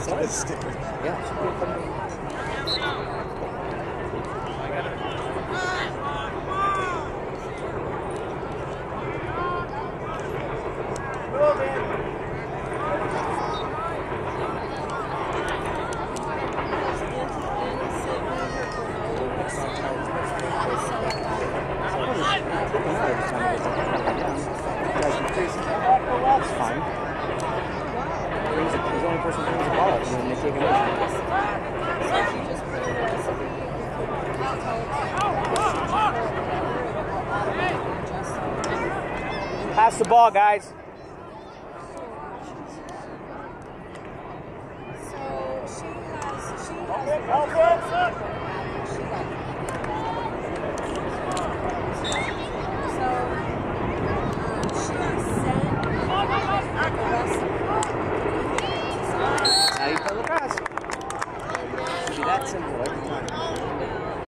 That is stupid. Yeah. It's fine. He's the only person who brings the ball up and then they take him out. Pass the ball, guys. Now you play lacrosse. Should be that simple every time.